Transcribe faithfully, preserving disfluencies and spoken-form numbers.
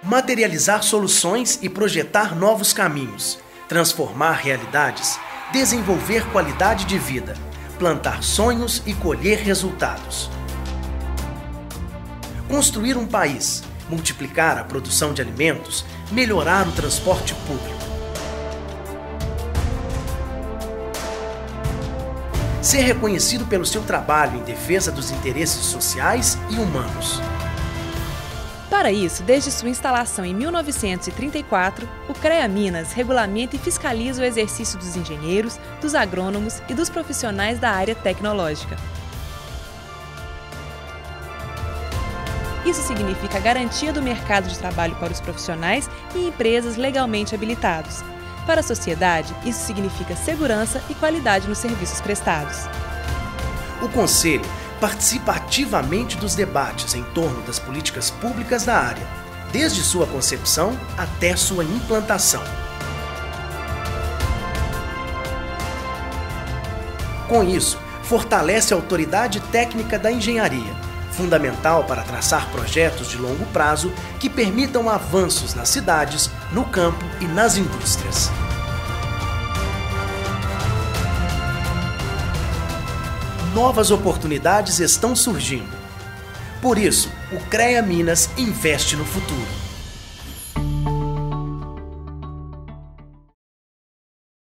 Materializar soluções e projetar novos caminhos, transformar realidades, desenvolver qualidade de vida, plantar sonhos e colher resultados. Construir um país, multiplicar a produção de alimentos, melhorar o transporte público. Ser reconhecido pelo seu trabalho em defesa dos interesses sociais e humanos. Para isso, desde sua instalação em mil novecentos e trinta e quatro, o CREA Minas regulamenta e fiscaliza o exercício dos engenheiros, dos agrônomos e dos profissionais da área tecnológica. Isso significa a garantia do mercado de trabalho para os profissionais e empresas legalmente habilitados. Para a sociedade, isso significa segurança e qualidade nos serviços prestados. O Conselho participa ativamente dos debates em torno das políticas públicas da área, desde sua concepção até sua implantação. Com isso, fortalece a autoridade técnica da engenharia, fundamental para traçar projetos de longo prazo que permitam avanços nas cidades, no campo e nas indústrias. Novas oportunidades estão surgindo. Por isso, o CREA Minas investe no futuro.